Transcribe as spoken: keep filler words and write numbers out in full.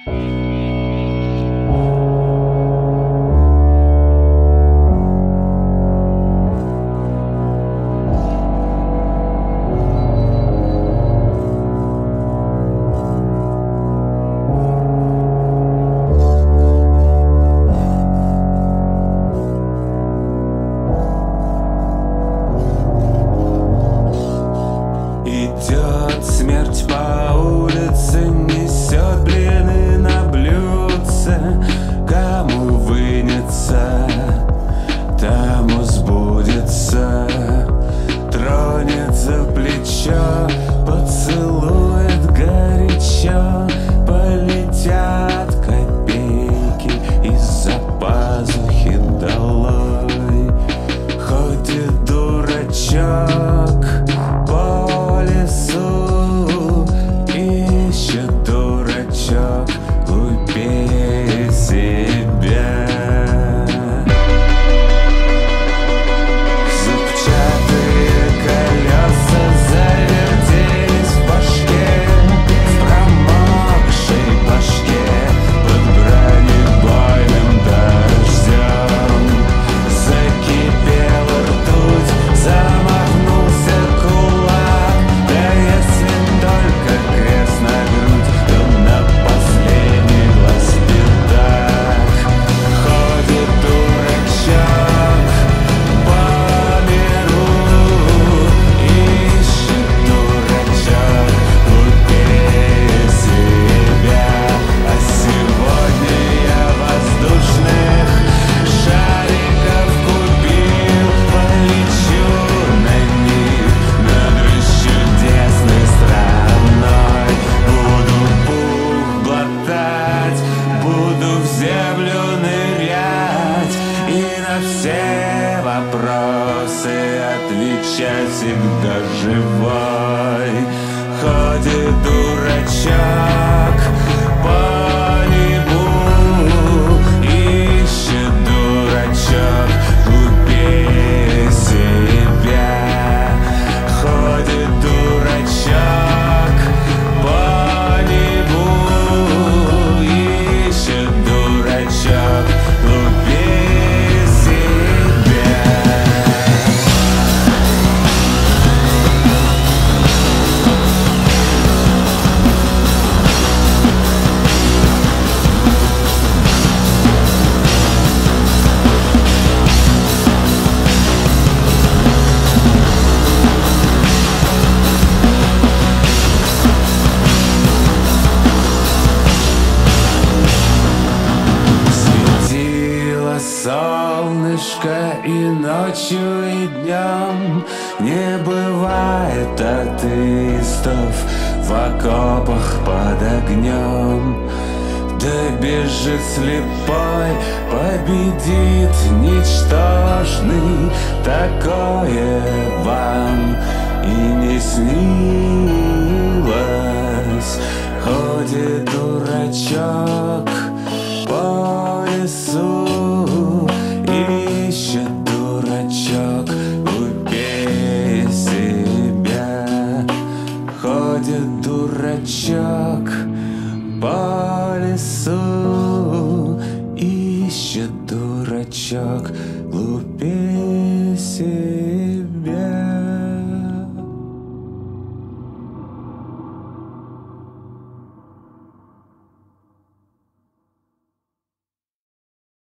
Идет смерть по улице, несет блины на блюдце. Кому вынется, тому сбудется. Тронет за плечо, поцелует горячо. Полетят копейки из-за пазухи долой. Ходит дурачок по лесу, ищет дурачок глупее себя. Зубчатые колеса завертелись в башке, в промокшей башке, под бронебойным дождем. Закипела ртуть, замахнулся кулак. Да если только крест на грудь, то на последний глаз пятак. Ходит дурачок по миру, ищет дурачок глупее себя. А сегодня я воздушных шариков купил, полечу на них над расчудесной страной. Буду пух глотать, буду в землю нырять и на все вопросы отвечать всегда живой. Ходит дурачок по небу, ищет дурачок глупее себя. Ходит дурачок по небу, ищет дурачок глупее себя. Светило солнышко и ночью, и днем. Не бывает атеистов в окопах под огнем. Да бежит слепой, победит ничтожный. Такое вам и не снилось. Ходит дурачок по лесу, ищет дурачок глупее себя. Ходит дурачок по лесу, ищет дурачок